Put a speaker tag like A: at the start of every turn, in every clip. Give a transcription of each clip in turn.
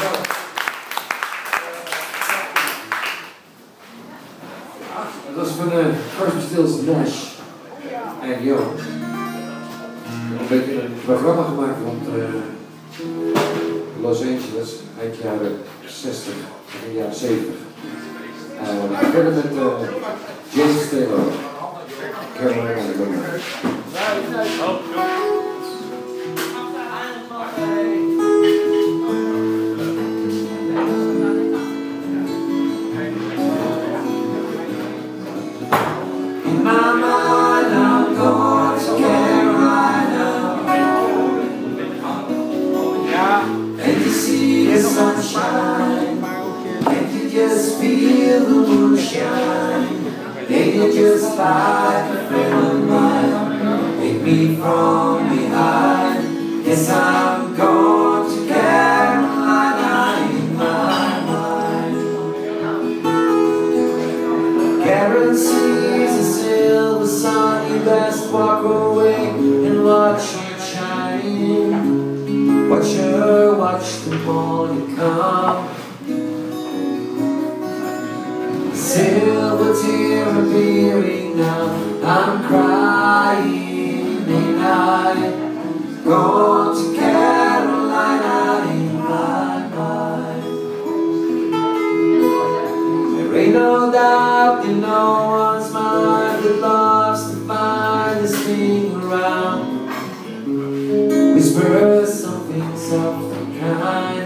A: Dat was van Crosby, Stills Nash en Young. Een beetje een programma gemaakt rond Los Angeles, eind jaren 60, begin jaren 70. We beginnen met Jason Taylor, Carolina Woman.
B: Sunshine, and you just feel the moonshine, and you're just like a friend of mine. Take me from behind. Yes, I'm going to Carolina in my mind. Karen sees the silver sun, you best walk away and watch it shine. Watch her, watch the morning come. Silver tear appearing now. I'm crying and I'm going to Carolina in my mind. There ain't no doubt in no one's mind that loves to find this thing around. Whisper something soft and kind.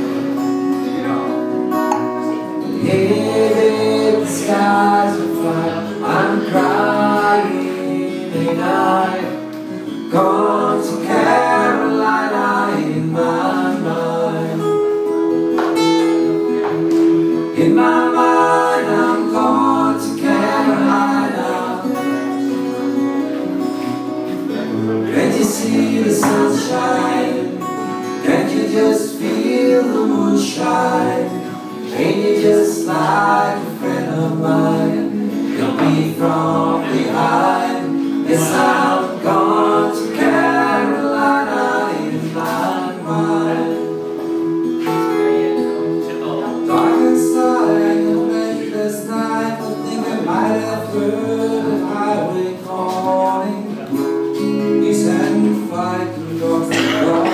B: Hey, the skies are fire. I'm crying and I'm gone to Carolina in my mind. In my mind, I'm gone to Carolina. Can't you see the sunshine? Can't you just feel the moonshine? Ain't you just like a friend of mine? You'll be from behind. Yes, I'm gone to Carolina in my mind. Dark inside, a restless night. I think I might have heard a highway calling. He sang to fight through doors and doors.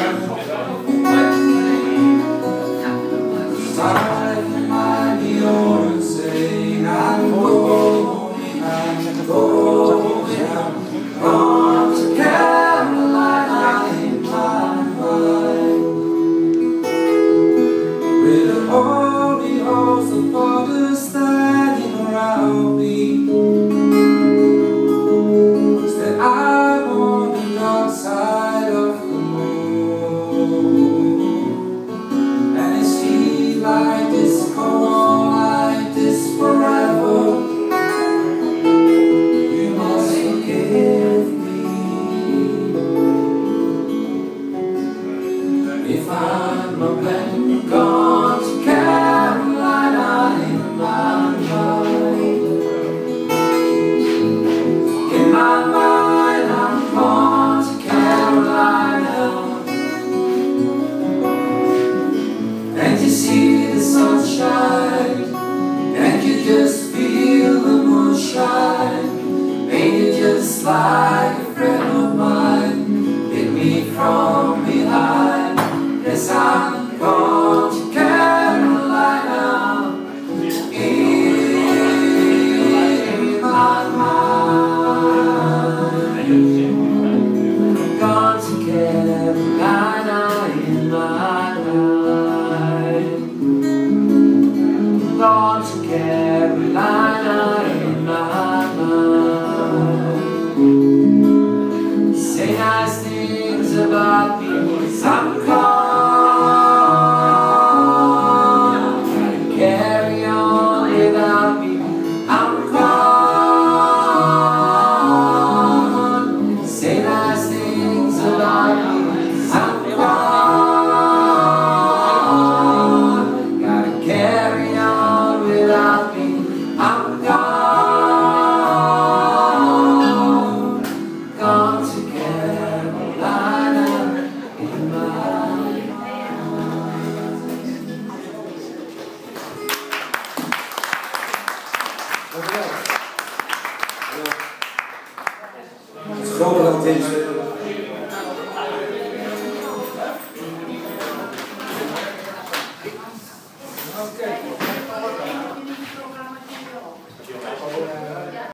B: If I'm a man gone to Carolina in my mind. In my mind I'm gone to Carolina. And you see the sunshine, and you just feel the moonshine, and you're just like a friend of mine. Hit me from behind. Yes, I'm going to Carolina in my mind. Gone to Carolina in my mind.
A: Dankjewel.
B: Het is groter dan dit.
A: Oké.